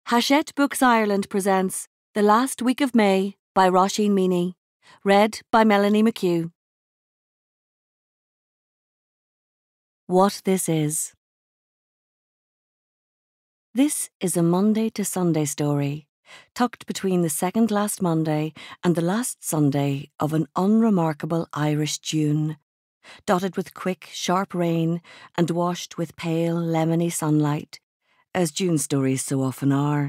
Hachette Books Ireland presents The Last Week of May by Roisin Meaney, read by Melanie MacHugh. What This Is. This is a Monday to Sunday story, tucked between the second last Monday and the last Sunday of an unremarkable Irish June, dotted with quick, sharp rain and washed with pale, lemony sunlight, as June stories so often are.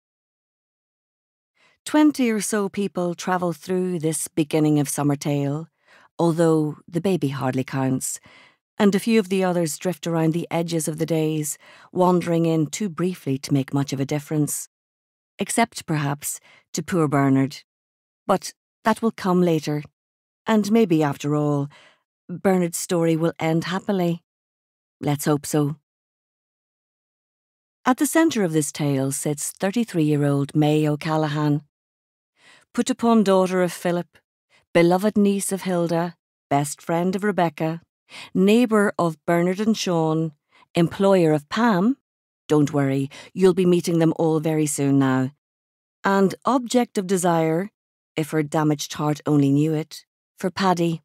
20 or so people travel through this beginning of summer tale, although the baby hardly counts, and a few of the others drift around the edges of the days, wandering in too briefly to make much of a difference, except perhaps to poor Bernard. But that will come later, and maybe after all, Bernard's story will end happily. Let's hope so. At the centre of this tale sits 33-year-old May O'Callaghan, put-upon daughter of Philip, beloved niece of Hilda, best friend of Rebecca, neighbour of Bernard and Sean, employer of Pam — don't worry, you'll be meeting them all very soon now — and object of desire, if her damaged heart only knew it, for Paddy.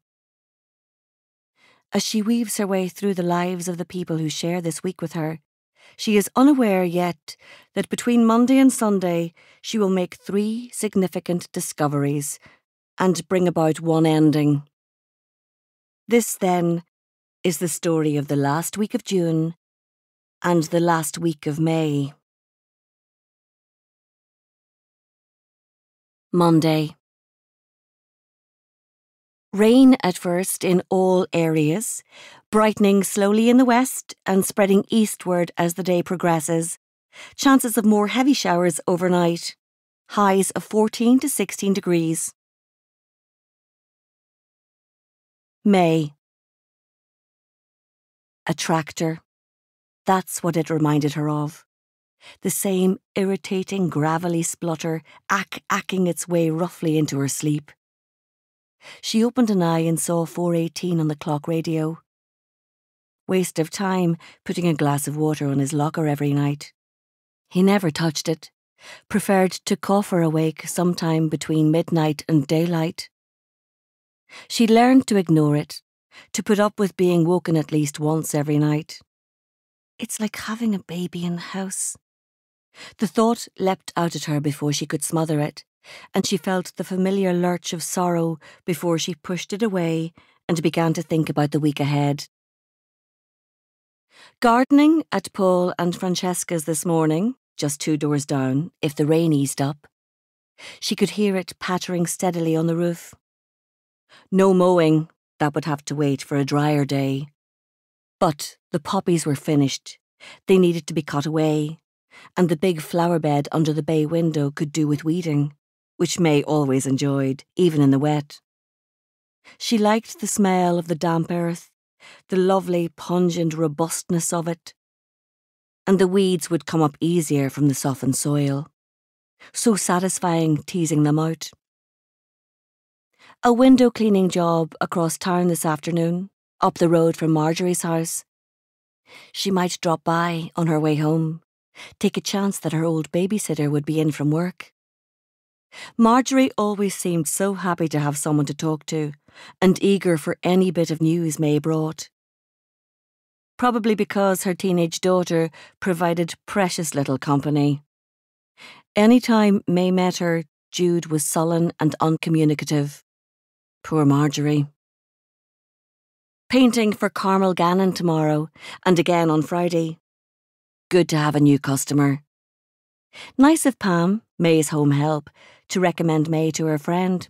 As she weaves her way through the lives of the people who share this week with her, she is unaware yet that between Monday and Sunday she will make 3 significant discoveries and bring about one ending. This, then, is the story of the last week of June and the last week of May. Monday. Rain at first in all areas, brightening slowly in the west and spreading eastward as the day progresses. Chances of more heavy showers overnight. Highs of 14 to 16 degrees. May. A tractor. That's what it reminded her of. The same irritating, gravelly splutter acking its way roughly into her sleep. She opened an eye and saw 4:18 on the clock radio. Waste of time putting a glass of water on his locker every night. He never touched it, preferred to cough her awake sometime between midnight and daylight. She'd learned to ignore it, to put up with being woken at least once every night. It's like having a baby in the house. The thought leapt out at her before she could smother it, and she felt the familiar lurch of sorrow before she pushed it away and began to think about the week ahead. Gardening at Paul and Francesca's this morning, just 2 doors down, if the rain eased up. She could hear it pattering steadily on the roof. No mowing, that would have to wait for a drier day. But the poppies were finished. They needed to be cut away, and the big flower bed under the bay window could do with weeding, which May always enjoyed, even in the wet. She liked the smell of the damp earth, the lovely pungent robustness of it, and the weeds would come up easier from the softened soil. So satisfying teasing them out. A window cleaning job across town this afternoon, up the road from Marjorie's house. She might drop by on her way home, take a chance that her old babysitter would be in from work. Marjorie always seemed so happy to have someone to talk to, and eager for any bit of news May brought. Probably because her teenage daughter provided precious little company. Any time May met her, Jude was sullen and uncommunicative. Poor Marjorie. Painting for Carmel Gannon tomorrow, and again on Friday. Good to have a new customer. Nice of Pam, May's home help, to recommend May to her friend.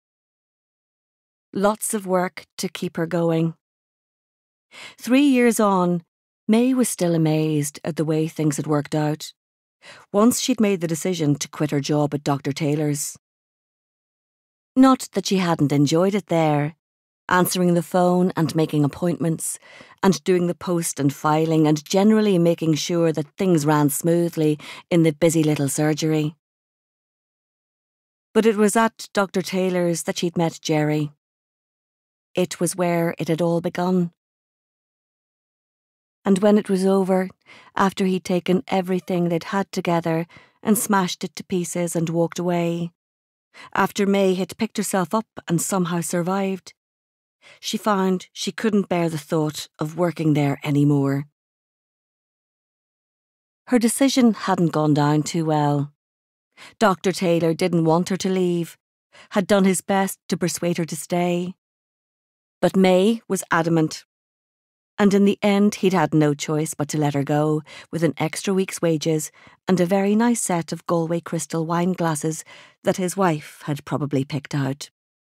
Lots of work to keep her going. 3 years on, May was still amazed at the way things had worked out. Once she'd made the decision to quit her job at Dr. Taylor's. Not that she hadn't enjoyed it there, answering the phone and making appointments, and doing the post and filing, and generally making sure that things ran smoothly in the busy little surgery. But it was at Dr. Taylor's that she'd met Jerry. It was where it had all begun. And when it was over, after he'd taken everything they'd had together and smashed it to pieces and walked away. After May had picked herself up and somehow survived, she found she couldn't bear the thought of working there anymore. Her decision hadn't gone down too well. Dr. Taylor didn't want her to leave, had done his best to persuade her to stay. But May was adamant, and in the end he'd had no choice but to let her go with an extra week's wages and a very nice set of Galway crystal wine glasses that his wife had probably picked out.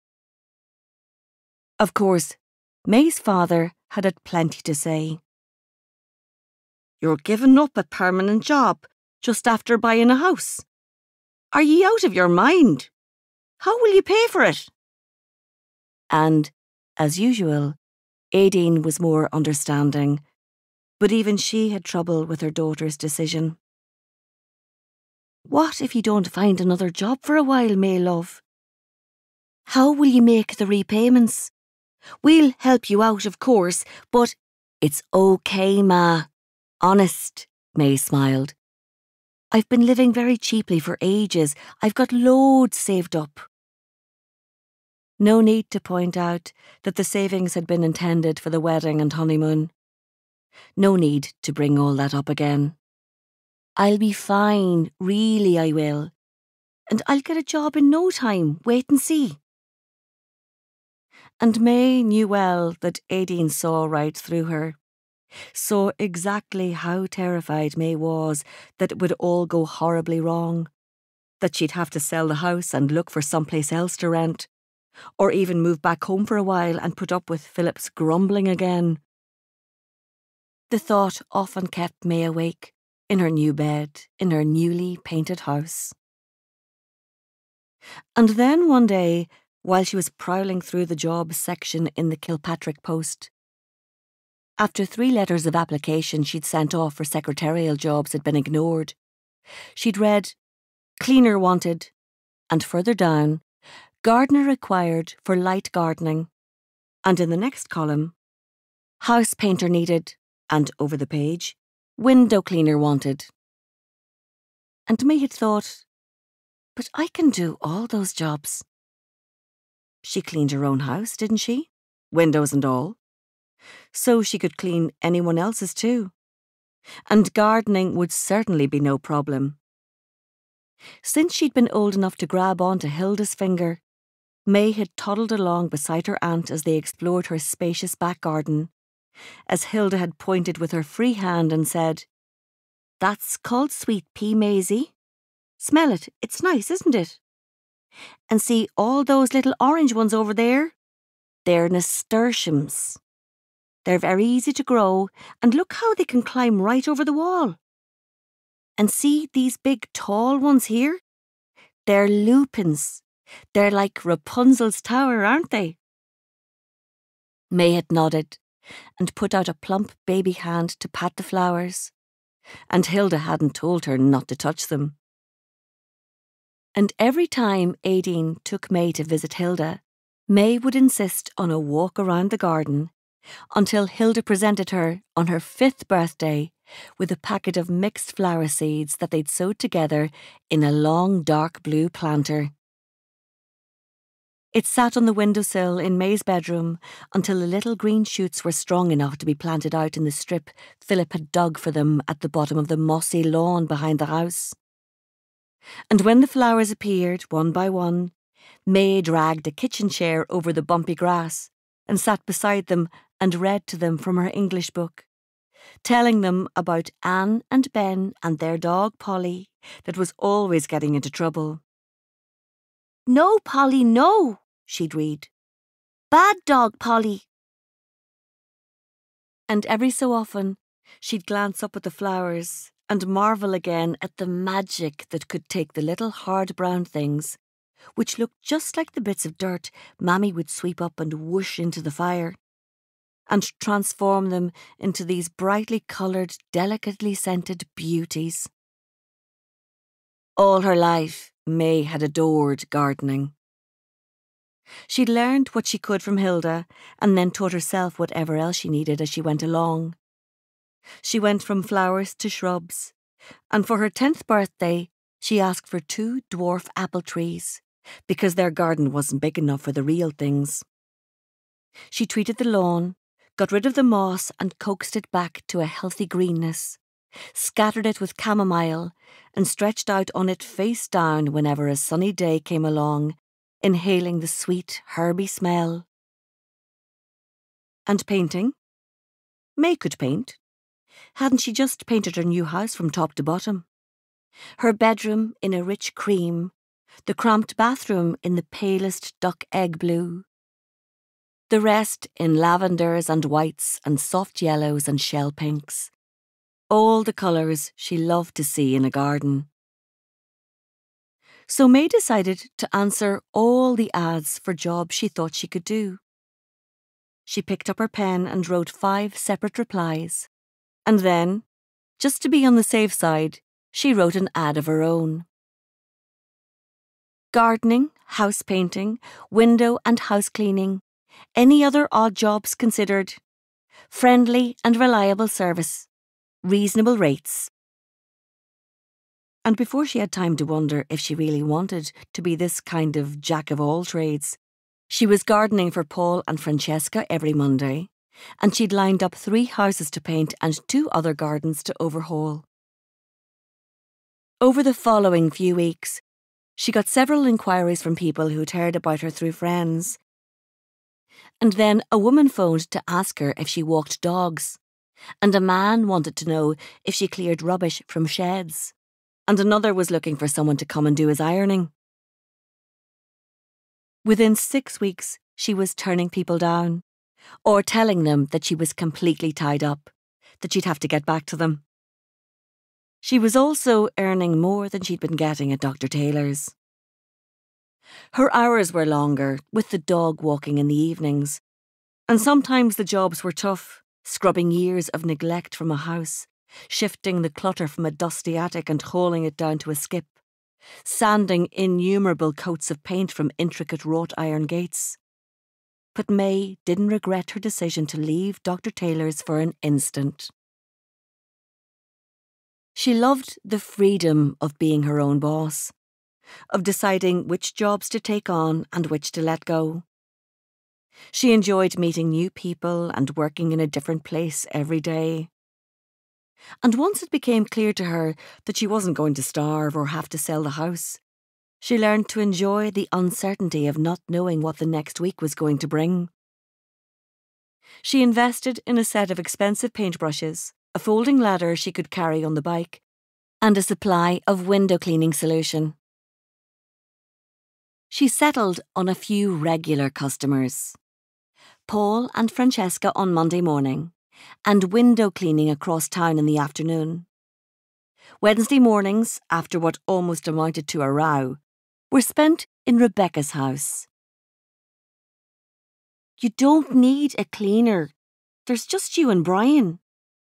Of course, May's father had plenty to say. "You're giving up a permanent job just after buying a house. Are ye out of your mind? How will you pay for it?" And, as usual, Aideen was more understanding, but even she had trouble with her daughter's decision. "What if you don't find another job for a while, May love? How will you make the repayments? We'll help you out, of course, but—" "It's okay, Ma. Honest," May smiled. "I've been living very cheaply for ages. I've got loads saved up." No need to point out that the savings had been intended for the wedding and honeymoon. No need to bring all that up again. "I'll be fine, really I will. And I'll get a job in no time, wait and see." And May knew well that Aideen saw right through her, saw exactly how terrified May was that it would all go horribly wrong, that she'd have to sell the house and look for someplace else to rent, or even move back home for a while and put up with Philip's grumbling again. The thought often kept May awake, in her new bed, in her newly painted house. And then one day, while she was prowling through the jobs section in the Kilpatrick Post, after 3 letters of application she'd sent off for secretarial jobs had been ignored, she'd read, "Cleaner wanted," and further down, "Gardener required for light gardening," and in the next column, "House painter needed," and over the page, "Window cleaner wanted." And May had thought, but I can do all those jobs. She cleaned her own house, didn't she? Windows and all. So she could clean anyone else's too. And gardening would certainly be no problem. Since she'd been old enough to grab onto Hilda's finger, May had toddled along beside her aunt as they explored her spacious back garden, as Hilda had pointed with her free hand and said, "That's called sweet pea, Maisie. Smell it, it's nice, isn't it? And see all those little orange ones over there? They're nasturtiums. They're very easy to grow, and look how they can climb right over the wall. And see these big tall ones here? They're lupins. They're like Rapunzel's tower, aren't they?" May had nodded and put out a plump baby hand to pat the flowers, and Hilda hadn't told her not to touch them. And every time Aideen took May to visit Hilda, May would insist on a walk around the garden until Hilda presented her, on her 5th birthday, with a packet of mixed flower seeds that they'd sewed together in a long dark blue planter. It sat on the windowsill in May's bedroom until the little green shoots were strong enough to be planted out in the strip Philip had dug for them at the bottom of the mossy lawn behind the house. And when the flowers appeared, one by one, May dragged a kitchen chair over the bumpy grass and sat beside them and read to them from her English book, telling them about Anne and Ben and their dog Polly that was always getting into trouble. "No, Polly, no," she'd read. "Bad dog, Polly." And every so often, she'd glance up at the flowers and marvel again at the magic that could take the little hard brown things, which looked just like the bits of dirt Mammy would sweep up and whoosh into the fire, and transform them into these brightly coloured, delicately scented beauties. All her life, May had adored gardening. She'd learned what she could from Hilda and then taught herself whatever else she needed as she went along. She went from flowers to shrubs, and for her 10th birthday, She asked for 2 dwarf apple trees, because their garden wasn't big enough for the real things. She treated the lawn, got rid of the moss and coaxed it back to a healthy greenness, scattered it with chamomile, and stretched out on it face down whenever a sunny day came along, inhaling the sweet, herby smell. And painting? May could paint. Hadn't she just painted her new house from top to bottom? Her bedroom in a rich cream, the cramped bathroom in the palest duck egg blue, the rest in lavenders and whites and soft yellows and shell pinks. All the colours she loved to see in a garden. So May decided to answer all the ads for jobs she thought she could do. She picked up her pen and wrote 5 separate replies. And then, just to be on the safe side, she wrote an ad of her own. Gardening, house painting, window and house cleaning, any other odd jobs considered. Friendly and reliable service. Reasonable rates. And before she had time to wonder if she really wanted to be this kind of jack of all trades, she was gardening for Paul and Francesca every Monday, and she'd lined up 3 houses to paint and 2 other gardens to overhaul. Over the following few weeks, she got several inquiries from people who'd heard about her through friends. And then a woman phoned to ask her if she walked dogs, and a man wanted to know if she cleared rubbish from sheds, and another was looking for someone to come and do his ironing. Within 6 weeks, she was turning people down, or telling them that she was completely tied up, that she'd have to get back to them. She was also earning more than she'd been getting at Dr. Taylor's. Her hours were longer, with the dog walking in the evenings, and sometimes the jobs were tough, scrubbing years of neglect from a house, shifting the clutter from a dusty attic and hauling it down to a skip, sanding innumerable coats of paint from intricate wrought iron gates. But May didn't regret her decision to leave Dr. Taylor's for an instant. She loved the freedom of being her own boss, of deciding which jobs to take on and which to let go. She enjoyed meeting new people and working in a different place every day. And once it became clear to her that she wasn't going to starve or have to sell the house, she learned to enjoy the uncertainty of not knowing what the next week was going to bring. She invested in a set of expensive paintbrushes, a folding ladder she could carry on the bike, and a supply of window cleaning solution. She settled on a few regular customers. Paul and Francesca on Monday morning, and window cleaning across town in the afternoon. Wednesday mornings, after what almost amounted to a row, were spent in Rebecca's house. "You don't need a cleaner. There's just you and Brian."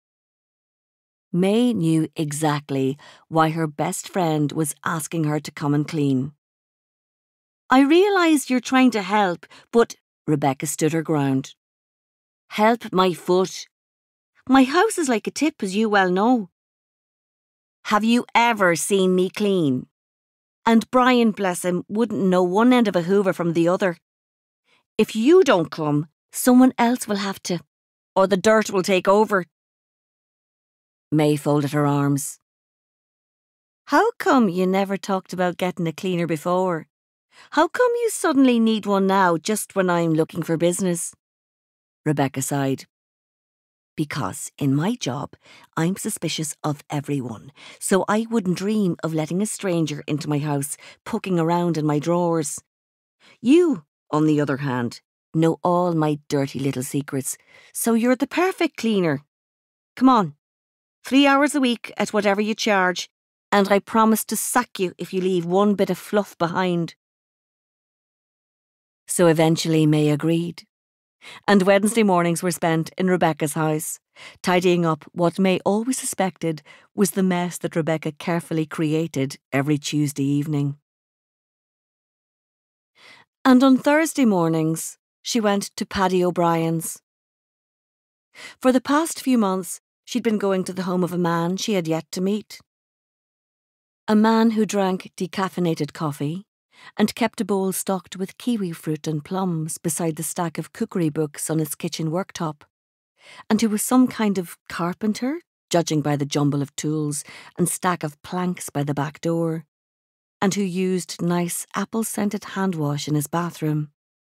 May knew exactly why her best friend was asking her to come and clean. "I realise you're trying to help, but..." Rebecca stood her ground. "Help my foot. My house is like a tip, as you well know. Have you ever seen me clean? And Brian, bless him, wouldn't know one end of a hoover from the other. If you don't come, someone else will have to, or the dirt will take over." May folded her arms. "How come you never talked about getting a cleaner before? How come you suddenly need one now, just when I'm looking for business?" Rebecca sighed. "Because in my job, I'm suspicious of everyone, so I wouldn't dream of letting a stranger into my house, poking around in my drawers. You, on the other hand, know all my dirty little secrets, so you're the perfect cleaner. Come on, 3 hours a week at whatever you charge, and I promise to sack you if you leave one bit of fluff behind." So eventually May agreed, and Wednesday mornings were spent in Rebecca's house, tidying up what May always suspected was the mess that Rebecca carefully created every Tuesday evening. And on Thursday mornings, she went to Paddy O'Brien's. For the past few months, she'd been going to the home of a man she had yet to meet. A man who drank decaffeinated coffee and kept a bowl stocked with kiwi fruit and plums beside the stack of cookery books on his kitchen worktop, and who was some kind of carpenter, judging by the jumble of tools and stack of planks by the back door, and who used nice apple-scented hand wash in his bathroom.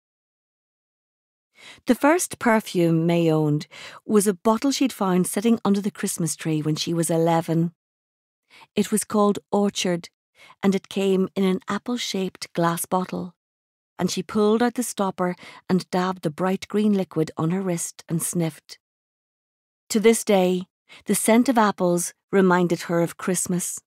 The first perfume May owned was a bottle she'd found sitting under the Christmas tree when she was 11. It was called Orchard, and it came in an apple-shaped glass bottle, and she pulled out the stopper and dabbed the bright green liquid on her wrist and sniffed. To this day, the scent of apples reminded her of Christmas.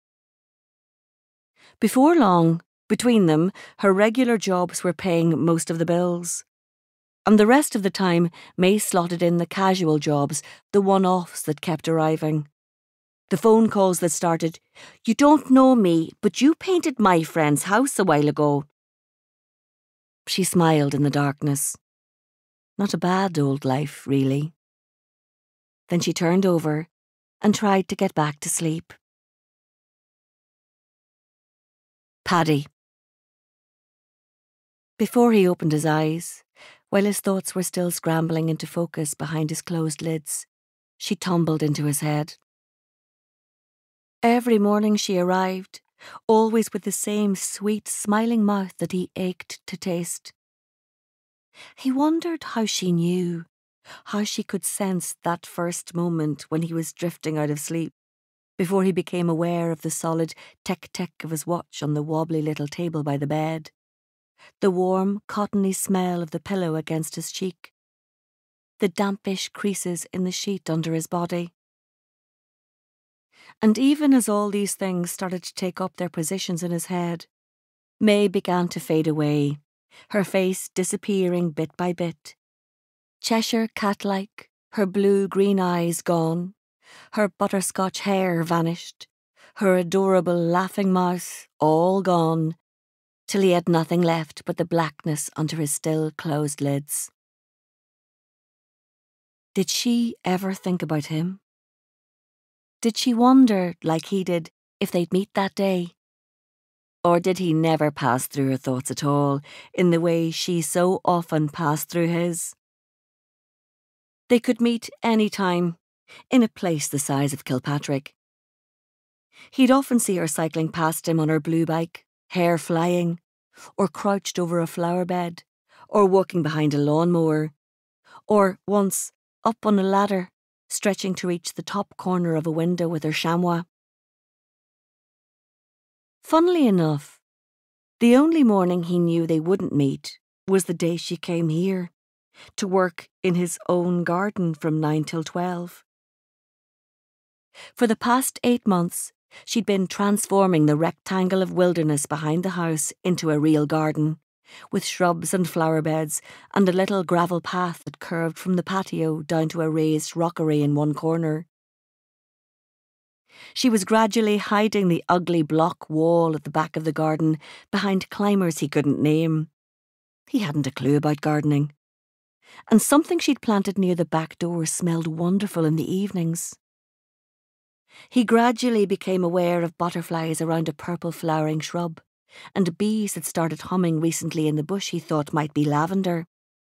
Before long, between them, her regular jobs were paying most of the bills. And the rest of the time, May slotted in the casual jobs, the one-offs that kept arriving. The phone calls that started, "You don't know me, but you painted my friend's house a while ago." She smiled in the darkness. Not a bad old life, really. Then she turned over and tried to get back to sleep. Paddy. Before he opened his eyes, while his thoughts were still scrambling into focus behind his closed lids, she tumbled into his head. Every morning she arrived, always with the same sweet, smiling mouth that he ached to taste. He wondered how she knew, how she could sense that first moment when he was drifting out of sleep, before he became aware of the solid tick-tick of his watch on the wobbly little table by the bed, the warm, cottony smell of the pillow against his cheek, the dampish creases in the sheet under his body. And even as all these things started to take up their positions in his head, May began to fade away, her face disappearing bit by bit. Cheshire cat-like, her blue-green eyes gone, her butterscotch hair vanished, her adorable laughing mouth all gone, till he had nothing left but the blackness under his still closed lids. Did she ever think about him? Did she wonder, like he did, if they'd meet that day? Or did he never pass through her thoughts at all, in the way she so often passed through his? They could meet any time, in a place the size of Kilpatrick. He'd often see her cycling past him on her blue bike, hair flying, or crouched over a flower bed, or walking behind a lawnmower, or once up on a ladder, stretching to reach the top corner of a window with her chamois. Funnily enough, the only morning he knew they wouldn't meet was the day she came here, to work in his own garden from 9 till 12. For the past 8 months, she'd been transforming the rectangle of wilderness behind the house into a real garden, with shrubs and flower beds and a little gravel path that curved from the patio down to a raised rockery in one corner. She was gradually hiding the ugly block wall at the back of the garden behind climbers he couldn't name. He hadn't a clue about gardening. And something she'd planted near the back door smelled wonderful in the evenings. He gradually became aware of butterflies around a purple flowering shrub, and bees had started humming recently in the bush he thought might be lavender.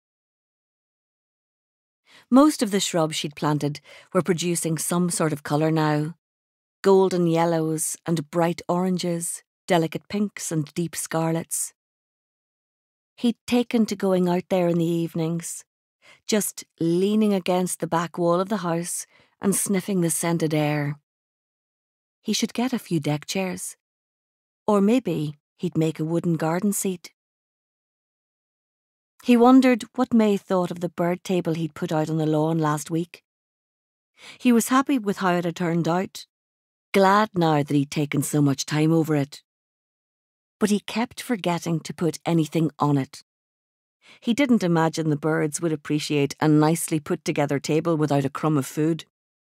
Most of the shrubs she'd planted were producing some sort of colour now. Golden yellows and bright oranges, delicate pinks and deep scarlets. He'd taken to going out there in the evenings, just leaning against the back wall of the house and sniffing the scented air. He should get a few deck chairs. Or maybe he'd make a wooden garden seat. He wondered what May thought of the bird table he'd put out on the lawn last week. He was happy with how it had turned out, glad now that he'd taken so much time over it. But he kept forgetting to put anything on it. He didn't imagine the birds would appreciate a nicely put-together table without a crumb of food.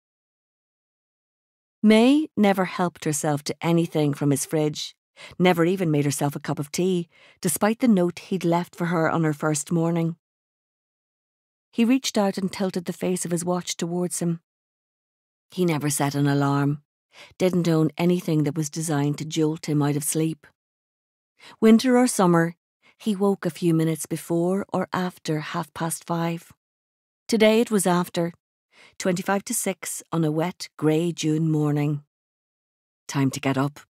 May never helped herself to anything from his fridge, never even made herself a cup of tea, despite the note he'd left for her on her first morning. He reached out and tilted the face of his watch towards him. He never set an alarm. didn't own anything that was designed to jolt him out of sleep. Winter or summer, he woke a few minutes before or after 5:30. Today it was after, 25 to 6 on a wet, grey June morning. Time to get up.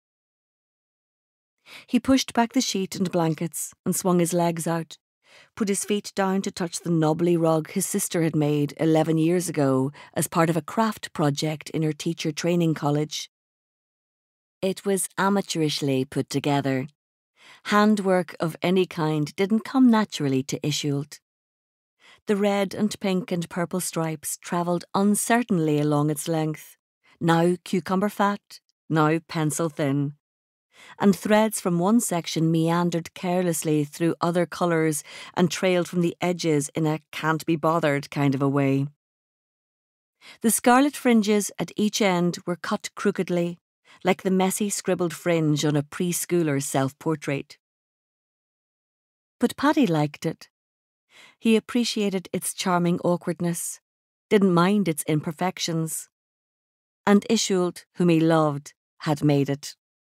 He pushed back the sheet and blankets and swung his legs out, put his feet down to touch the knobbly rug his sister had made 11 years ago as part of a craft project in her teacher training college. It was amateurishly put together. Handwork of any kind didn't come naturally to Ishiult. The red and pink and purple stripes travelled uncertainly along its length, now cucumber fat, now pencil thin, and threads from one section meandered carelessly through other colours and trailed from the edges in a can't-be-bothered kind of a way. The scarlet fringes at each end were cut crookedly, like the messy scribbled fringe on a preschooler's self-portrait. But Paddy liked it. He appreciated its charming awkwardness, didn't mind its imperfections. And Ishiult, whom he loved, had made it.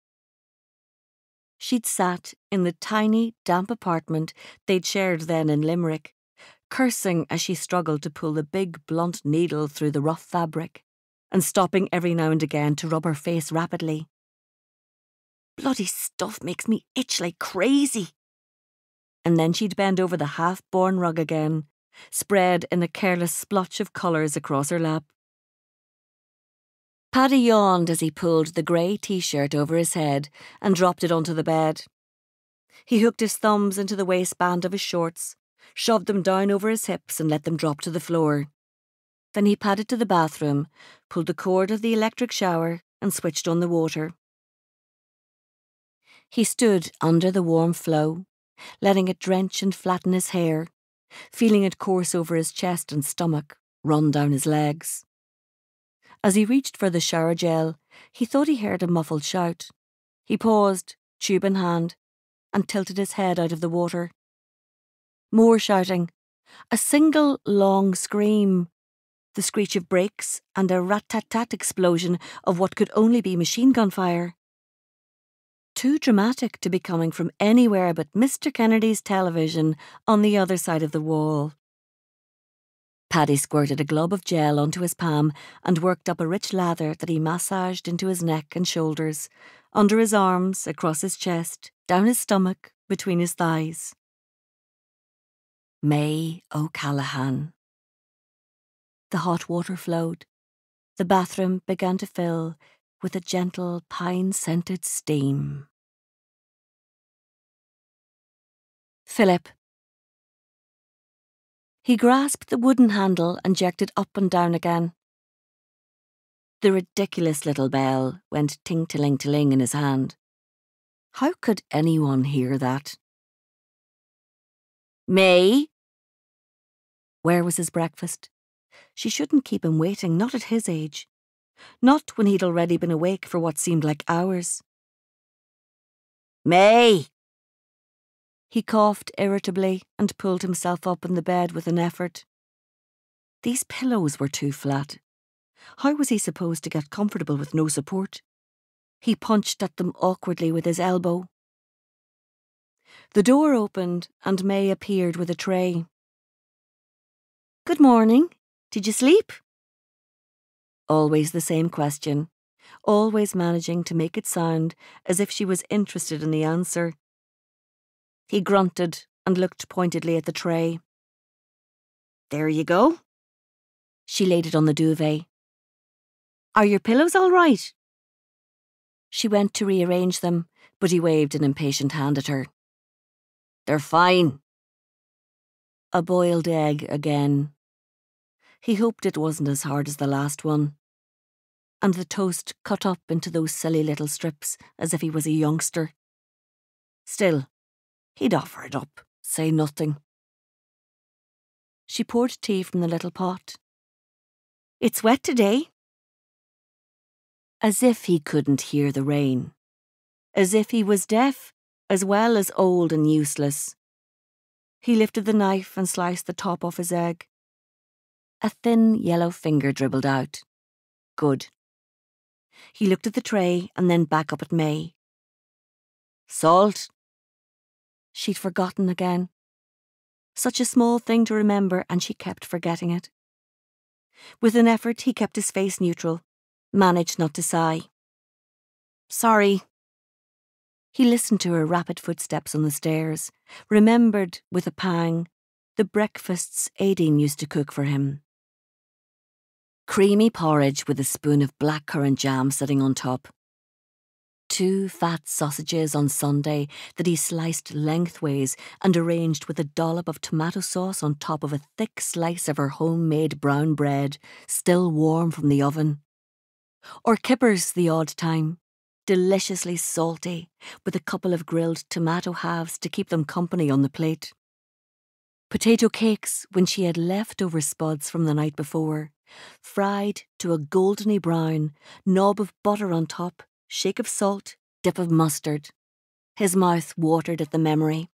She'd sat in the tiny, damp apartment they'd shared then in Limerick, cursing as she struggled to pull the big, blunt needle through the rough fabric, and stopping every now and again to rub her face rapidly. Bloody stuff makes me itch like crazy. And then she'd bend over the half-born rug again, spread in a careless splotch of colours across her lap. Paddy yawned as he pulled the grey t-shirt over his head and dropped it onto the bed. He hooked his thumbs into the waistband of his shorts, shoved them down over his hips and let them drop to the floor. Then he padded to the bathroom, pulled the cord of the electric shower and switched on the water. He stood under the warm flow, letting it drench and flatten his hair, feeling it course over his chest and stomach, run down his legs. As he reached for the shower gel, he thought he heard a muffled shout. He paused, tube in hand, and tilted his head out of the water. More shouting. A single long scream. The screech of brakes and a rat-tat-tat explosion of what could only be machine gun fire. Too dramatic to be coming from anywhere but Mr. Kennedy's television on the other side of the wall. Paddy squirted a glob of gel onto his palm and worked up a rich lather that he massaged into his neck and shoulders, under his arms, across his chest, down his stomach, between his thighs. May O'Callaghan. The hot water flowed. The bathroom began to fill with a gentle pine-scented steam. Philip. He grasped the wooden handle and jerked it up and down again. The ridiculous little bell went ting-tiling-tiling in his hand. How could anyone hear that? May? Where was his breakfast? She shouldn't keep him waiting, not at his age. Not when he'd already been awake for what seemed like hours. May! He coughed irritably and pulled himself up in the bed with an effort. These pillows were too flat. How was he supposed to get comfortable with no support? He punched at them awkwardly with his elbow. The door opened and May appeared with a tray. Good morning. Did you sleep? Always the same question, always managing to make it sound as if she was interested in the answer. He grunted and looked pointedly at the tray. There you go. She laid it on the duvet. Are your pillows all right? She went to rearrange them, but he waved an impatient hand at her. They're fine. A boiled egg again. He hoped it wasn't as hard as the last one. And the toast cut up into those silly little strips as if he was a youngster. Still, he'd offer it up, say nothing. She poured tea from the little pot. It's wet today. As if he couldn't hear the rain. As if he was deaf, as well as old and useless. He lifted the knife and sliced the top off his egg. A thin yellow finger dribbled out. Good. He looked at the tray and then back up at May. Salt. She'd forgotten again. Such a small thing to remember, and she kept forgetting it. With an effort, he kept his face neutral, managed not to sigh. Sorry. He listened to her rapid footsteps on the stairs, remembered with a pang the breakfasts Aideen used to cook for him. Creamy porridge with a spoon of blackcurrant jam sitting on top. 2 fat sausages on Sunday that he sliced lengthways and arranged with a dollop of tomato sauce on top of a thick slice of her homemade brown bread, still warm from the oven. Or kippers the odd time, deliciously salty, with a couple of grilled tomato halves to keep them company on the plate. Potato cakes when she had leftover spuds from the night before, fried to a goldeny brown, knob of butter on top, shake of salt, dip of mustard. His mouth watered at the memory.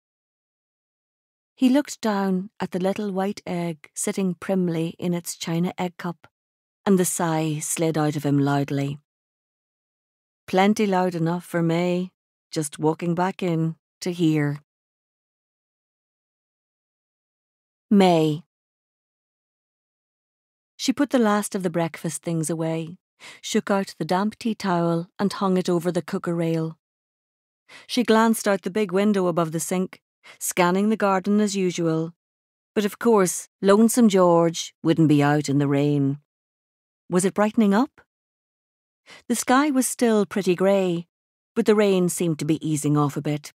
He looked down at the little white egg sitting primly in its china egg cup, and the sigh slid out of him loudly. Plenty loud enough for May, just walking back in to hear. May. She put the last of the breakfast things away, shook out the damp tea towel and hung it over the cooker rail. She glanced out the big window above the sink, scanning the garden as usual, but of course Lonesome George wouldn't be out in the rain. Was it brightening up? The sky was still pretty grey, but the rain seemed to be easing off a bit.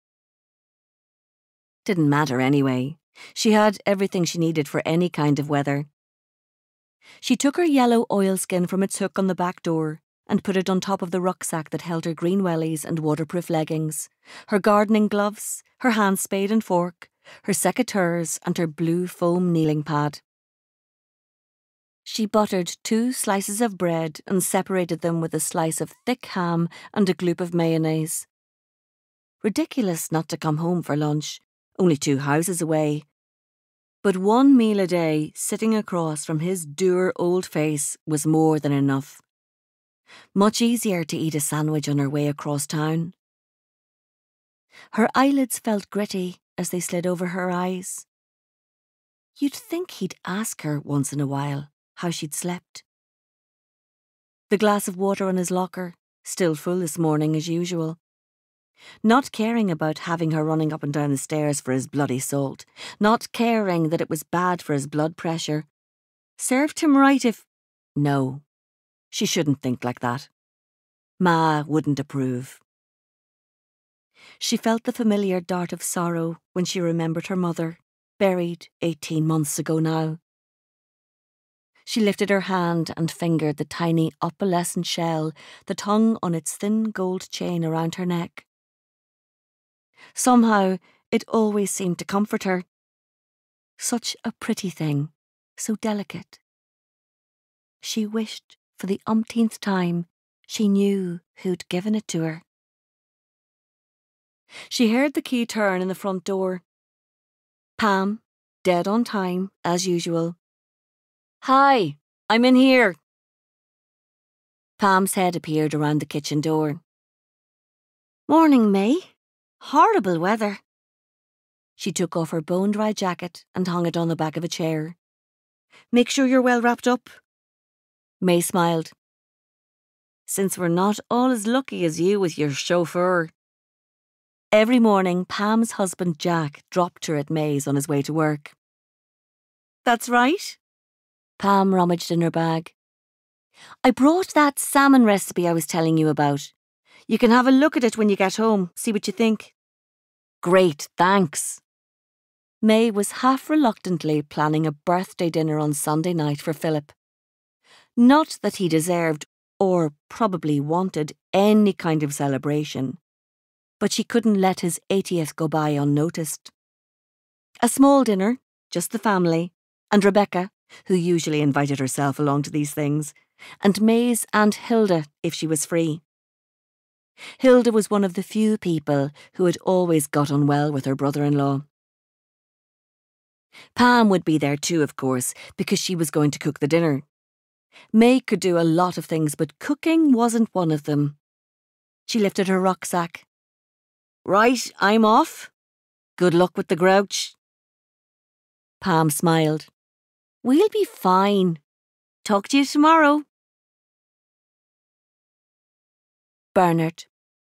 Didn't matter anyway. She had everything she needed for any kind of weather. She took her yellow oilskin from its hook on the back door and put it on top of the rucksack that held her green wellies and waterproof leggings, her gardening gloves, her hand spade and fork, her secateurs and her blue foam kneeling pad. She buttered 2 slices of bread and separated them with a slice of thick ham and a gloop of mayonnaise. Ridiculous not to come home for lunch, only 2 houses away. But 1 meal a day sitting across from his dour old face was more than enough. Much easier to eat a sandwich on her way across town. Her eyelids felt gritty as they slid over her eyes. You'd think he'd ask her once in a while how she'd slept. The glass of water on his locker, still full this morning as usual. Not caring about having her running up and down the stairs for his bloody salt, not caring that it was bad for his blood pressure. Served him right if... No, she shouldn't think like that. Ma wouldn't approve. She felt the familiar dart of sorrow when she remembered her mother, buried 18 months ago now. She lifted her hand and fingered the tiny opalescent shell that hung on its thin gold chain around her neck. Somehow, it always seemed to comfort her. Such a pretty thing, so delicate. She wished, for the umpteenth time, she knew who'd given it to her. She heard the key turn in the front door. Pam, dead on time, as usual. Hi, I'm in here. Pam's head appeared around the kitchen door. Morning, May. Horrible weather. She took off her bone-dry jacket and hung it on the back of a chair. Make sure you're well wrapped up. May smiled. Since we're not all as lucky as you with your chauffeur. Every morning, Pam's husband Jack dropped her at May's on his way to work. That's right. Pam rummaged in her bag. I brought that salmon recipe I was telling you about. You can have a look at it when you get home, see what you think. Great, thanks. May was half reluctantly planning a birthday dinner on Sunday night for Philip. Not that he deserved, or probably wanted, any kind of celebration, but she couldn't let his 80th go by unnoticed. A small dinner, just the family, and Rebecca, who usually invited herself along to these things, and May's Aunt Hilda if she was free. Hilda was one of the few people who had always got on well with her brother-in-law. Pam would be there too, of course, because she was going to cook the dinner. May could do a lot of things, but cooking wasn't one of them. She lifted her rucksack. Right, I'm off. Good luck with the grouch. Pam smiled. We'll be fine. Talk to you tomorrow. Bernard.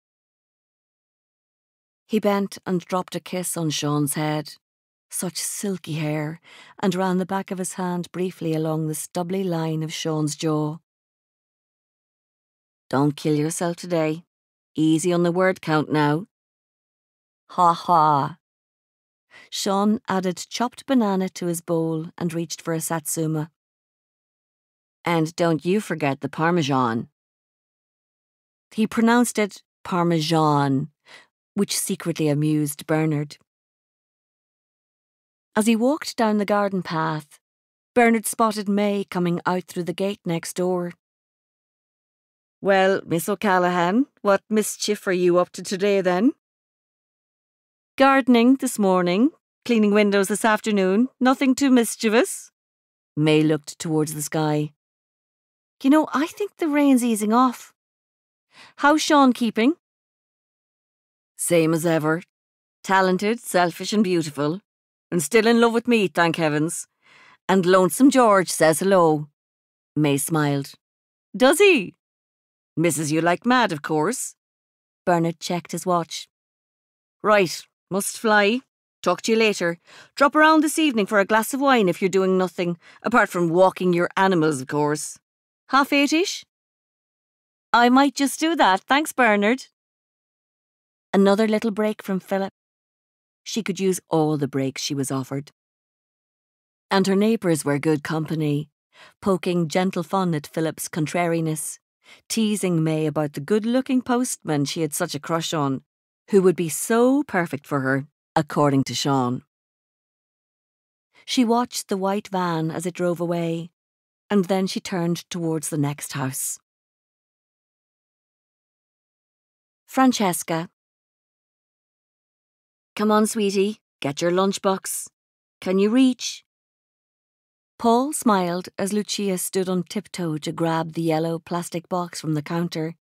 He bent and dropped a kiss on Sean's head. Such silky hair, and ran the back of his hand briefly along the stubbly line of Sean's jaw. Don't kill yourself today. Easy on the word count now. Ha ha. Sean added chopped banana to his bowl and reached for a satsuma. And don't you forget the parmesan. He pronounced it parmesan, which secretly amused Bernard. As he walked down the garden path, Bernard spotted May coming out through the gate next door. Well, Miss O'Callaghan, what mischief are you up to today then? Gardening this morning, cleaning windows this afternoon, nothing too mischievous. May looked towards the sky. You know, I think the rain's easing off. How's Sean keeping? Same as ever. Talented, selfish and beautiful. And still in love with me, thank heavens. And Lonesome George says hello. May smiled. Does he? Misses you like mad, of course. Bernard checked his watch. Right, must fly. Talk to you later. Drop around this evening for a glass of wine if you're doing nothing, apart from walking your animals, of course. 8:30ish? I might just do that, thanks, Bernard. Another little break from Philip. She could use all the breaks she was offered. And her neighbours were good company, poking gentle fun at Philip's contrariness, teasing May about the good-looking postman she had such a crush on, who would be so perfect for her, according to Sean. She watched the white van as it drove away, and then she turned towards the next house. Francesca. Come on, sweetie, get your lunchbox. Can you reach? Paul smiled as Lucia stood on tiptoe to grab the yellow plastic box from the counter.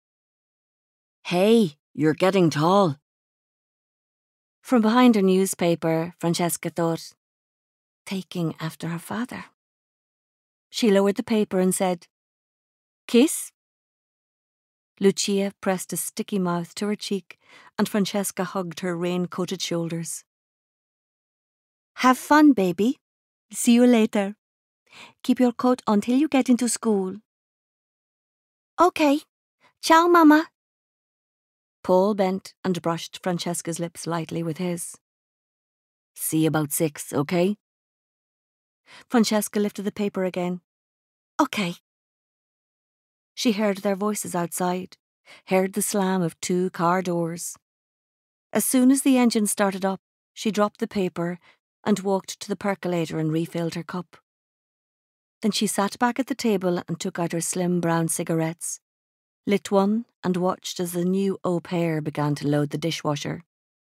Hey, you're getting tall. From behind her newspaper, Francesca thought, taking after her father. She lowered the paper and said, Kiss? Lucia pressed a sticky mouth to her cheek, and Francesca hugged her rain-coated shoulders. Have fun, baby. See you later. Keep your coat on till you get into school. Okay. Ciao, Mama. Paul bent and brushed Francesca's lips lightly with his. See you about 6, okay? Francesca lifted the paper again. Okay. She heard their voices outside, heard the slam of 2 car doors. As soon as the engine started up, she dropped the paper and walked to the percolator and refilled her cup. Then she sat back at the table and took out her slim brown cigarettes, lit one and watched as the new au pair began to load the dishwasher.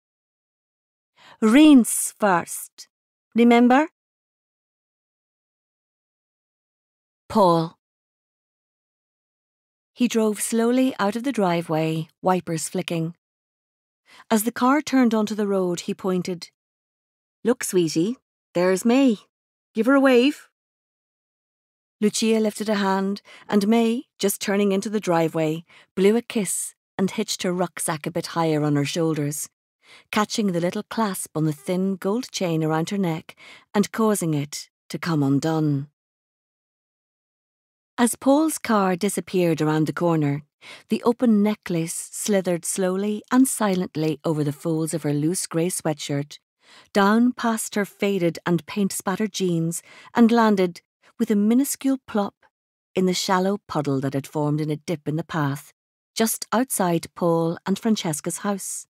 Rinse first, remember? Paul. He drove slowly out of the driveway, wipers flicking. As the car turned onto the road, he pointed. Look, sweetie, there's May. Give her a wave. Lucia lifted a hand, and May, just turning into the driveway, blew a kiss and hitched her rucksack a bit higher on her shoulders, catching the little clasp on the thin gold chain around her neck and causing it to come undone. As Paul's car disappeared around the corner, the open necklace slithered slowly and silently over the folds of her loose grey sweatshirt, down past her faded and paint-spattered jeans, and landed, with a minuscule plop, in the shallow puddle that had formed in a dip in the path, just outside Paul and Francesca's house.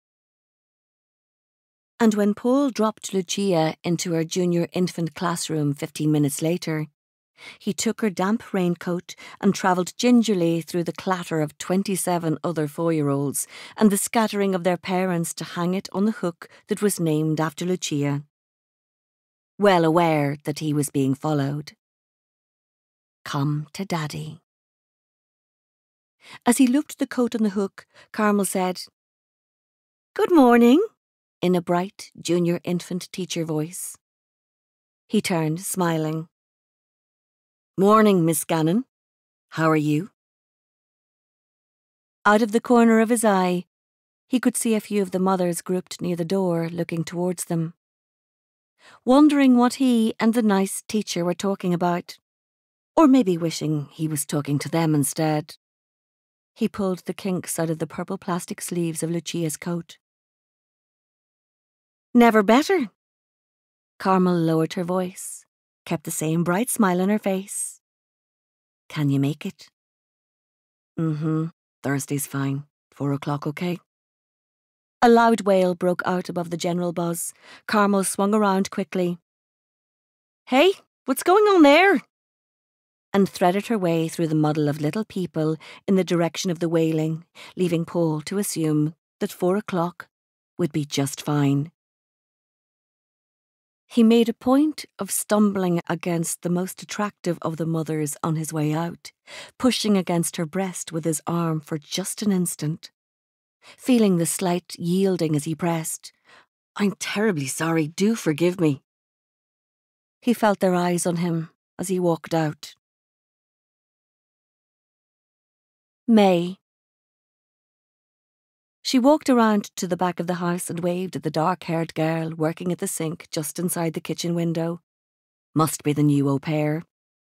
And when Paul dropped Lucia into her junior infant classroom 15 minutes later, he took her damp raincoat and travelled gingerly through the clatter of 27 other 4-year-olds and the scattering of their parents to hang it on the hook that was named after Lucia, well aware that he was being followed. Come to Daddy. As he looked the coat on the hook, Carmel said, "Good morning," in a bright junior infant teacher voice. He turned, smiling. "Morning, Miss Gannon. How are you?" Out of the corner of his eye, he could see a few of the mothers grouped near the door, looking towards them, wondering what he and the nice teacher were talking about, or maybe wishing he was talking to them instead. He pulled the kinks out of the purple plastic sleeves of Lucia's coat. "Never better." Carmel lowered her voice, kept the same bright smile on her face. "Can you make it?" Thursday's fine. 4 o'clock, okay?" A loud wail broke out above the general buzz. Carmel swung around quickly. "Hey, what's going on there?" and threaded her way through the muddle of little people in the direction of the wailing, leaving Paul to assume that 4 o'clock would be just fine. He made a point of stumbling against the most attractive of the mothers on his way out, pushing against her breast with his arm for just an instant, feeling the slight yielding as he pressed. "I'm terribly sorry, do forgive me." He felt their eyes on him as he walked out. May. She walked around to the back of the house and waved at the dark-haired girl working at the sink just inside the kitchen window. Must be the new au pair.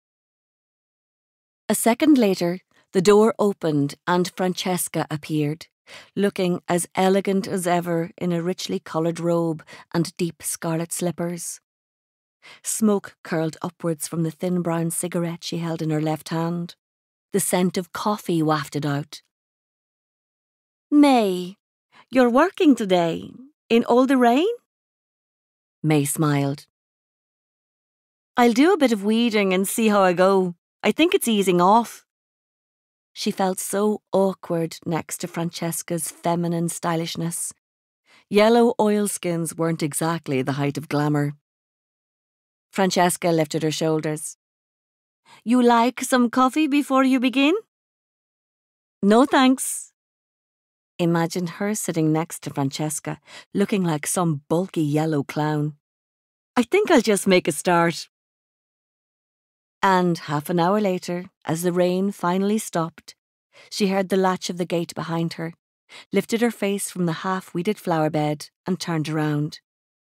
A second later, the door opened and Francesca appeared, looking as elegant as ever in a richly coloured robe and deep scarlet slippers. Smoke curled upwards from the thin brown cigarette she held in her left hand. The scent of coffee wafted out. "May, you're working today, in all the rain?" May smiled. "I'll do a bit of weeding and see how I go. I think it's easing off." She felt so awkward next to Francesca's feminine stylishness. Yellow oilskins weren't exactly the height of glamour. Francesca lifted her shoulders. "You like some coffee before you begin?" "No thanks." Imagine her sitting next to Francesca, looking like some bulky yellow clown. "I think I'll just make a start." And half an hour later, as the rain finally stopped, she heard the latch of the gate behind her, lifted her face from the half-weeded flower bed and turned around.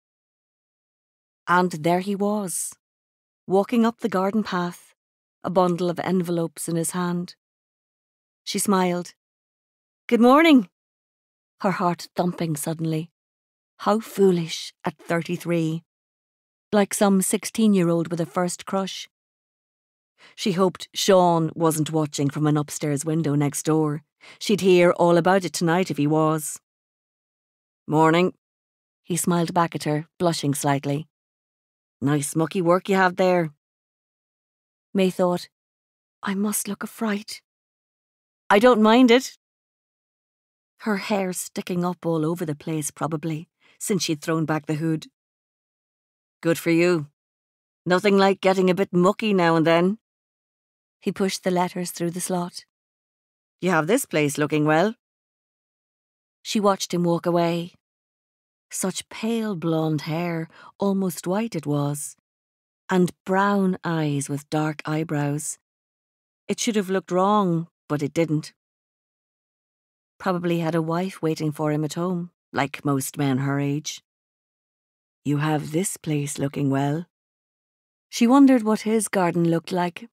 And there he was, walking up the garden path, a bundle of envelopes in his hand. She smiled. "Good morning." Her heart thumping suddenly. How foolish at 33. Like some 16-year-old with a first crush. She hoped Sean wasn't watching from an upstairs window next door. She'd hear all about it tonight if he was. "Morning." He smiled back at her, blushing slightly. "Nice mucky work you have there." May thought, I must look a fright. "I don't mind it." Her hair sticking up all over the place, probably, since she'd thrown back the hood. "Good for you. Nothing like getting a bit mucky now and then." He pushed the letters through the slot. "You have this place looking well." She watched him walk away. Such pale blonde hair, almost white it was, and brown eyes with dark eyebrows. It should have looked wrong, but it didn't. Probably had a wife waiting for him at home, like most men her age. You have this place looking well. She wondered what his garden looked like.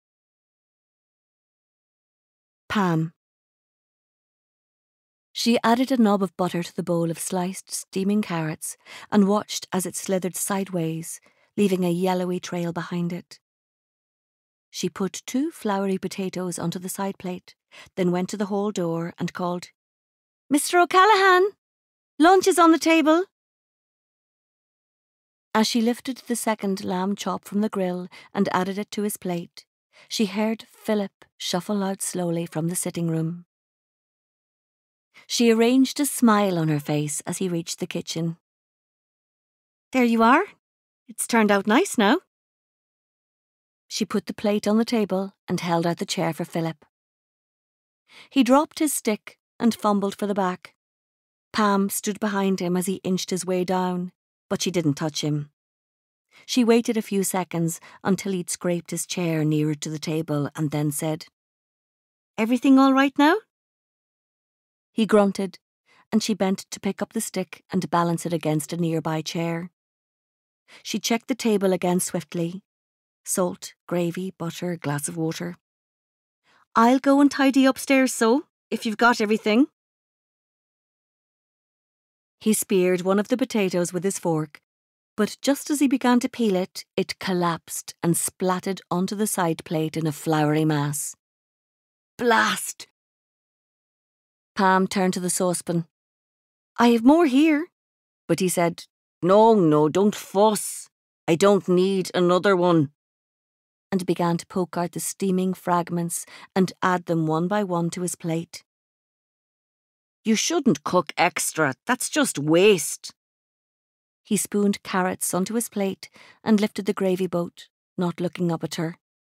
Pam. She added a knob of butter to the bowl of sliced, steaming carrots and watched as it slithered sideways, leaving a yellowy trail behind it. She put 2 floury potatoes onto the side plate, then went to the hall door and called, "Mr. O'Callaghan, lunch is on the table." As she lifted the second lamb chop from the grill and added it to his plate, she heard Philip shuffle out slowly from the sitting room. She arranged a smile on her face as he reached the kitchen. "There you are. It's turned out nice now." She put the plate on the table and held out the chair for Philip. He dropped his stick and fumbled for the back. Pam stood behind him as he inched his way down, but she didn't touch him. She waited a few seconds until he'd scraped his chair nearer to the table and then said, "Everything all right now?" He grunted, and she bent to pick up the stick and balance it against a nearby chair. She checked the table again swiftly. Salt, gravy, butter, glass of water. "I'll go and tidy upstairs, if you've got everything." He speared one of the potatoes with his fork, but just as he began to peel it, it collapsed and splattered onto the side plate in a floury mass. "Blast!" Pam turned to the saucepan. "I have more here," but he said, No, don't fuss. I don't need another one," and began to poke out the steaming fragments and add them one by one to his plate. "You shouldn't cook extra, that's just waste." He spooned carrots onto his plate and lifted the gravy boat, not looking up at her.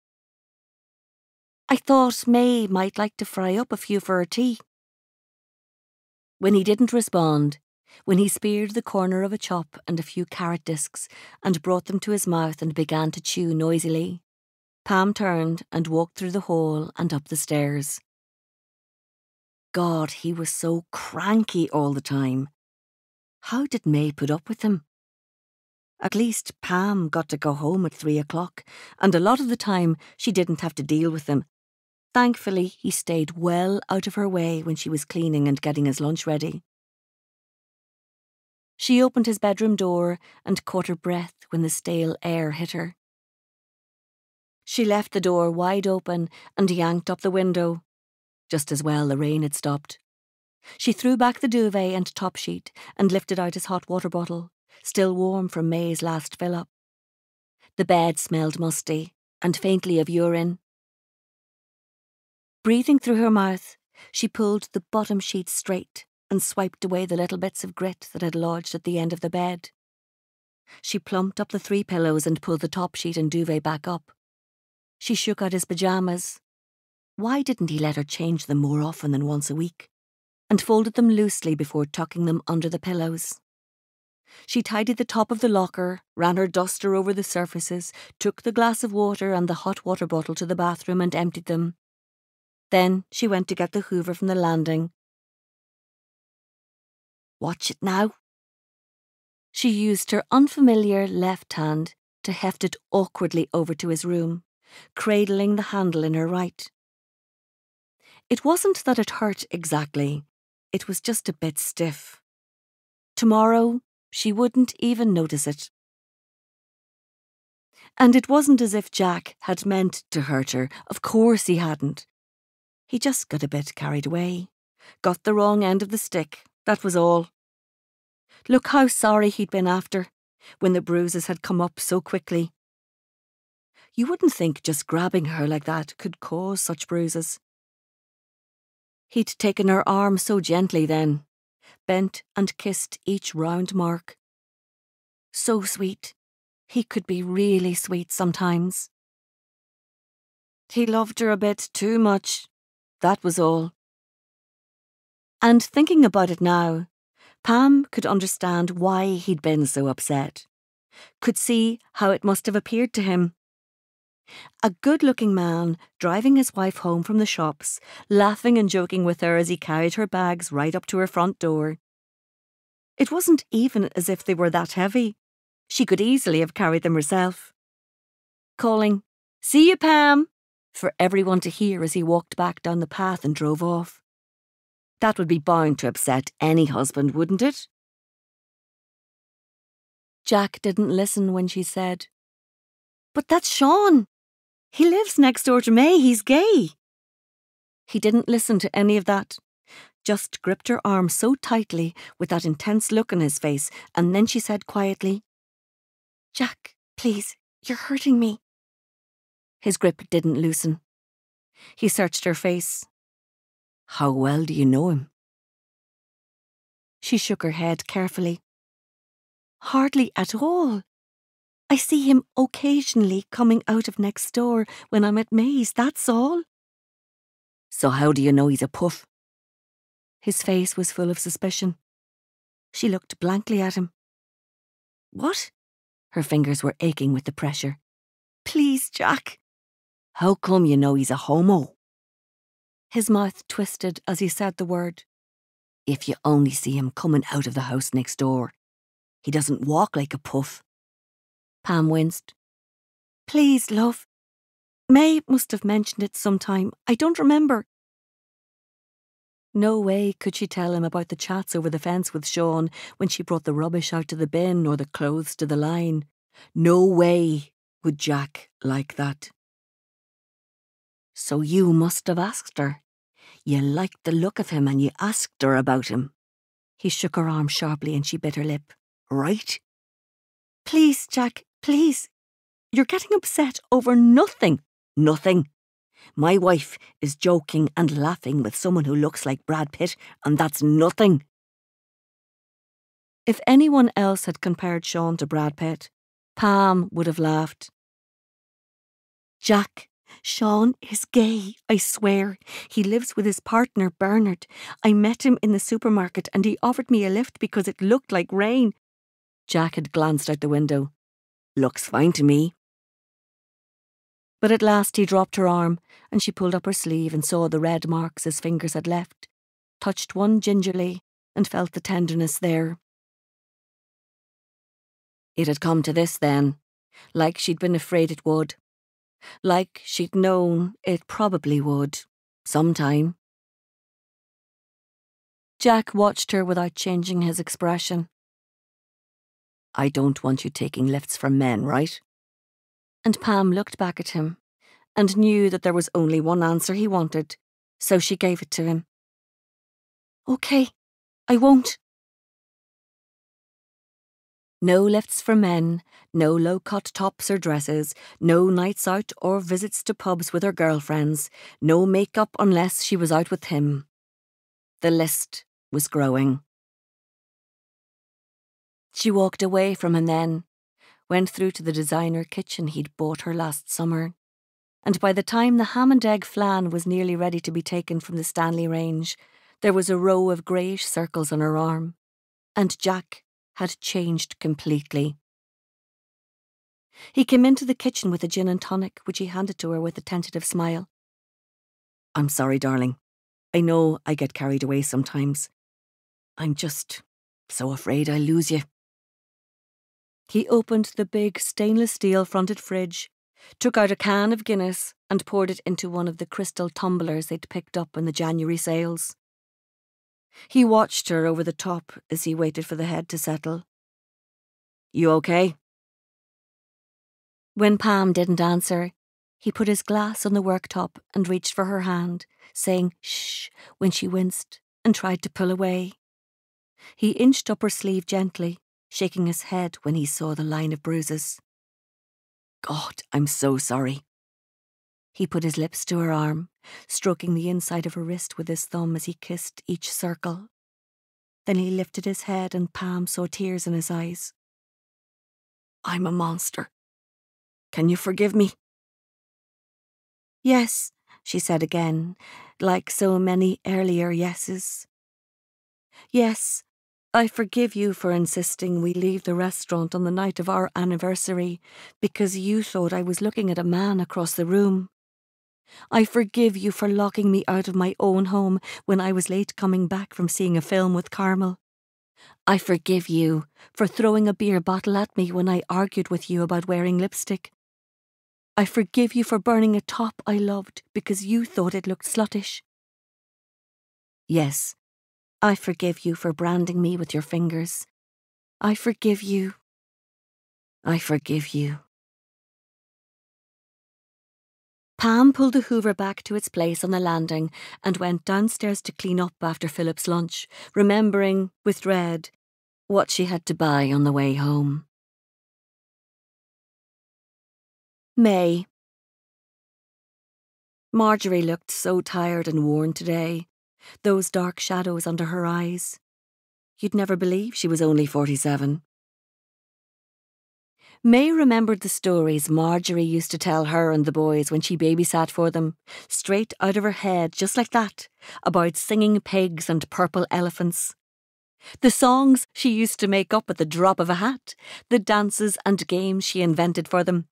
"I thought May might like to fry up a few for her tea." When he didn't respond, when he speared the corner of a chop and a few carrot discs and brought them to his mouth and began to chew noisily, Pam turned and walked through the hall and up the stairs. God, he was so cranky all the time. How did May put up with him? At least Pam got to go home at 3 o'clock, and a lot of the time she didn't have to deal with him. Thankfully, he stayed well out of her way when she was cleaning and getting his lunch ready. She opened his bedroom door and caught her breath when the stale air hit her. She left the door wide open and yanked up the window. Just as well the rain had stopped. She threw back the duvet and top sheet and lifted out his hot water bottle, still warm from May's last fill-up. The bed smelled musty and faintly of urine. Breathing through her mouth, she pulled the bottom sheet straight and swiped away the little bits of grit that had lodged at the end of the bed. She plumped up the 3 pillows and pulled the top sheet and duvet back up. She shook out his pyjamas. Why didn't he let her change them more often than once a week? And folded them loosely before tucking them under the pillows. She tidied the top of the locker, ran her duster over the surfaces, took the glass of water and the hot water bottle to the bathroom and emptied them. Then she went to get the hoover from the landing. "Watch it now." She used her unfamiliar left hand to heft it awkwardly over to his room, cradling the handle in her right. It wasn't that it hurt exactly, it was just a bit stiff. Tomorrow, she wouldn't even notice it. And it wasn't as if Jack had meant to hurt her, of course he hadn't. He just got a bit carried away, got the wrong end of the stick, that was all. Look how sorry he'd been after, when the bruises had come up so quickly. You wouldn't think just grabbing her like that could cause such bruises. He'd taken her arm so gently then, bent and kissed each round mark. So sweet. He could be really sweet sometimes. He loved her a bit too much, that was all. And thinking about it now, Pam could understand why he'd been so upset, could see how it must have appeared to him. A good-looking man driving his wife home from the shops, laughing and joking with her as he carried her bags right up to her front door. It wasn't even as if they were that heavy. She could easily have carried them herself. Calling, "See you, Pam," for everyone to hear as he walked back down the path and drove off. That would be bound to upset any husband, wouldn't it? Jack didn't listen when she said, "But that's Sean. He lives next door to May, he's gay." He didn't listen to any of that, just gripped her arm so tightly with that intense look on his face, and then she said quietly, "Jack, please, you're hurting me." His grip didn't loosen. He searched her face. "How well do you know him?" She shook her head carefully. "Hardly at all. I see him occasionally coming out of next door when I'm at May's, that's all. So how do you know he's a puff? His face was full of suspicion. She looked blankly at him. What? Her fingers were aching with the pressure. Please, Jack. How come you know he's a homo? His mouth twisted as he said the word. If you only see him coming out of the house next door. He doesn't walk like a puff. Pam winced. Please, love. May must have mentioned it sometime. I don't remember. No way could she tell him about the chats over the fence with Sean when she brought the rubbish out to the bin or the clothes to the line. No way would Jack like that. So you must have asked her. You liked the look of him and you asked her about him. He shook her arm sharply and she bit her lip. Right? Please, Jack, please. You're getting upset over nothing. Nothing. My wife is joking and laughing with someone who looks like Brad Pitt, and that's nothing. If anyone else had compared Sean to Brad Pitt, Pam would have laughed. Jack, Sean is gay, I swear. He lives with his partner, Bernard. I met him in the supermarket and he offered me a lift because it looked like rain. Jack had glanced out the window. Looks fine to me. But at last he dropped her arm and she pulled up her sleeve and saw the red marks his fingers had left, touched one gingerly and felt the tenderness there. It had come to this then, like she'd been afraid it would. Like she'd known it probably would, sometime. Jack watched her without changing his expression. I don't want you taking lifts from men, right? And Pam looked back at him and knew that there was only one answer he wanted, so she gave it to him. Okay, I won't. No lifts for men, no low-cut tops or dresses, no nights out or visits to pubs with her girlfriends, no makeup unless she was out with him. The list was growing. She walked away from him then, went through to the designer kitchen he'd bought her last summer, and by the time the ham and egg flan was nearly ready to be taken from the Stanley range, there was a row of greyish circles on her arm, and Jack had changed completely. He came into the kitchen with a gin and tonic, which he handed to her with a tentative smile. I'm sorry, darling. I know I get carried away sometimes. I'm just so afraid I'll lose you. He opened the big stainless steel fronted fridge, took out a can of Guinness and poured it into one of the crystal tumblers they'd picked up in the January sales. He watched her over the top as he waited for the head to settle. You okay? When Pam didn't answer, he put his glass on the worktop and reached for her hand, saying shh when she winced and tried to pull away. He inched up her sleeve gently, shaking his head when he saw the line of bruises. God, I'm so sorry. He put his lips to her arm, stroking the inside of her wrist with his thumb as he kissed each circle. Then he lifted his head and Pam saw tears in his eyes. I'm a monster. Can you forgive me? Yes, she said again, like so many earlier yeses. Yes, I forgive you for insisting we leave the restaurant on the night of our anniversary because you thought I was looking at a man across the room. I forgive you for locking me out of my own home when I was late coming back from seeing a film with Carmel. I forgive you for throwing a beer bottle at me when I argued with you about wearing lipstick. I forgive you for burning a top I loved because you thought it looked sluttish. Yes, I forgive you for branding me with your fingers. I forgive you. I forgive you. Pam pulled the hoover back to its place on the landing and went downstairs to clean up after Philip's lunch, remembering, with dread, what she had to buy on the way home. May. Marjorie looked so tired and worn today, those dark shadows under her eyes. You'd never believe she was only 47. May remembered the stories Marjorie used to tell her and the boys when she babysat for them, straight out of her head, just like that, about singing pigs and purple elephants. The songs she used to make up at the drop of a hat, the dances and games she invented for them.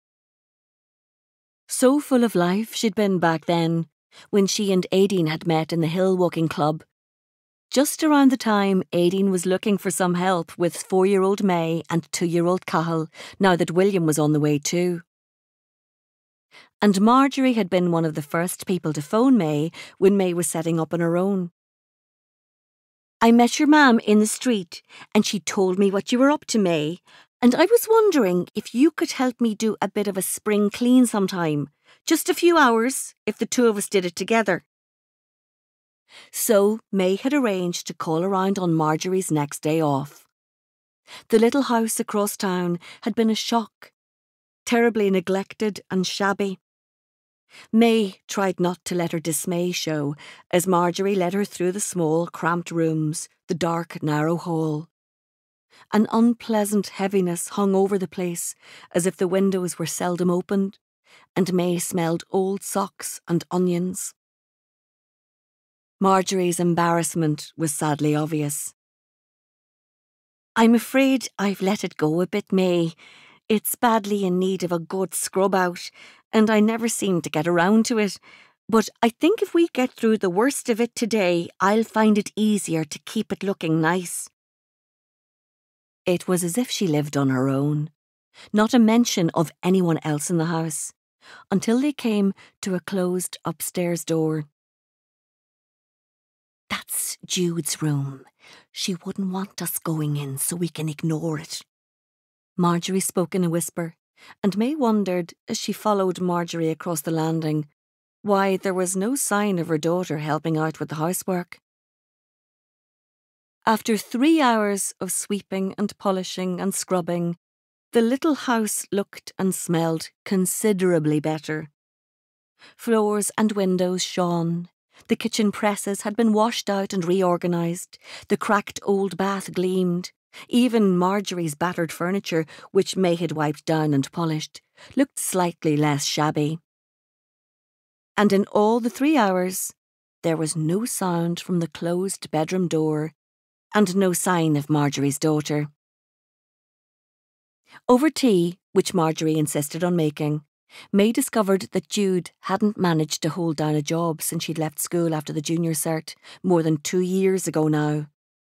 So full of life she'd been back then, when she and Aideen had met in the hill walking club. Just around the time Aideen was looking for some help with 4-year-old May and 2-year-old Cahill, now that William was on the way too. And Marjorie had been one of the first people to phone May when May was setting up on her own. "I met your mam in the street and she told me what you were up to, May, and I was wondering if you could help me do a bit of a spring clean sometime. Just a few hours, if the two of us did it together." So May had arranged to call around on Marjorie's next day off. The little house across town had been a shock, terribly neglected and shabby. May tried not to let her dismay show as Marjorie led her through the small, cramped rooms, the dark, narrow hall. An unpleasant heaviness hung over the place, as if the windows were seldom opened, and May smelled old socks and onions. Marjorie's embarrassment was sadly obvious. "I'm afraid I've let it go a bit, May. It's badly in need of a good scrub out, and I never seem to get around to it. But I think if we get through the worst of it today, I'll find it easier to keep it looking nice." It was as if she lived on her own, not a mention of anyone else in the house, until they came to a closed upstairs door. "That's Jude's room. She wouldn't want us going in, so we can ignore it." Marjorie spoke in a whisper, and May wondered, as she followed Marjorie across the landing, why there was no sign of her daughter helping out with the housework. After 3 hours of sweeping and polishing and scrubbing, the little house looked and smelled considerably better. Floors and windows shone. The kitchen presses had been washed out and reorganised. The cracked old bath gleamed. Even Marjorie's battered furniture, which May had wiped down and polished, looked slightly less shabby. And in all the 3 hours, there was no sound from the closed bedroom door, and no sign of Marjorie's daughter. Over tea, which Marjorie insisted on making, May discovered that Jude hadn't managed to hold down a job since she'd left school after the junior cert, more than 2 years ago now.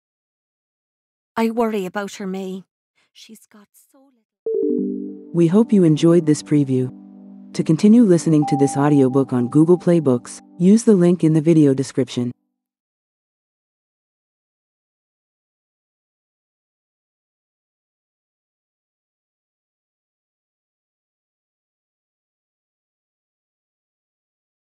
"I worry about her, May. She's got so little." We hope you enjoyed this preview. To continue listening to this audiobook on Google Play Books, use the link in the video description.